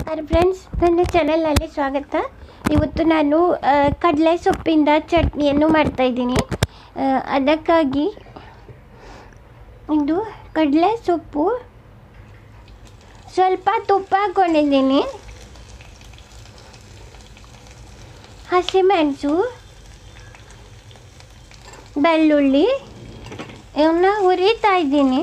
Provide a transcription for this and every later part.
Friends, ನನ್ನ ಚಾನಲ್ನಲ್ಲಿ ಸ್ವಾಗತ. ಇವತ್ತು ನಾನು ಕಡಲೆ ಸೊಪ್ಪಿಂದ ಚಟ್ನಿಯನ್ನು ಮಾಡ್ತಾಯಿದ್ದೀನಿ. ಅದಕ್ಕಾಗಿ ಇದು ಕಡಲೆ ಸೊಪ್ಪು, ಸ್ವಲ್ಪ ತುಪ್ಪ ಹಾಕ್ಕೊಂಡಿದ್ದೀನಿ, ಹಸಿಮೆಣಸು, ಬೆಳ್ಳುಳ್ಳಿ ಇವನ್ನ ಹುರಿತಾ ಇದ್ದೀನಿ.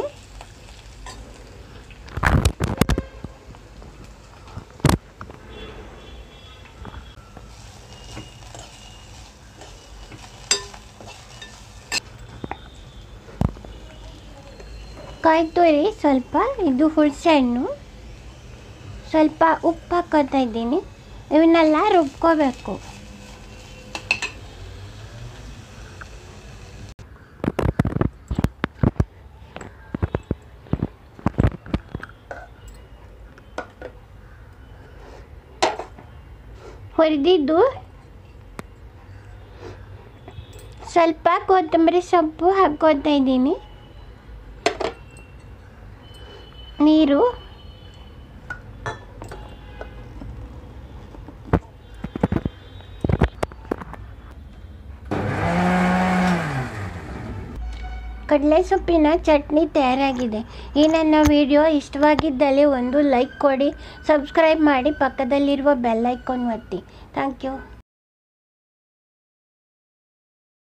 ಕಾಯಿ ತುರಿ ಸ್ವಲ್ಪ, ಇದು ಹುಣಸೆ ಹಣ್ಣು, ಸ್ವಲ್ಪ ಉಪ್ಪು ಹಾಕೋತಾ ಇದ್ದೀನಿ. ಇವನ್ನೆಲ್ಲ ರುಬ್ಕೋಬೇಕು. ಹುರಿದಿದ್ದು ಸ್ವಲ್ಪ ಕೊತ್ತಂಬರಿ ಸೊಪ್ಪು ಹಾಕ್ಕೋತಾ ಇದ್ದೀನಿ. ನೀರು, ಕಡಲೆ ಸೊಪ್ಪಿನ ಚಟ್ನಿ ತಯಾರಾಗಿದೆ. ಈ ನನ್ನ ವಿಡಿಯೋ ಇಷ್ಟವಾಗಿದ್ದಲ್ಲಿ ಒಂದು ಲೈಕ್ ಕೊಡಿ, ಸಬ್ಸ್ಕ್ರೈಬ್ ಮಾಡಿ, ಪಕ್ಕದಲ್ಲಿರುವ ಬೆಲ್ ಐಕಾನ್ ಒತ್ತಿ. Thank you.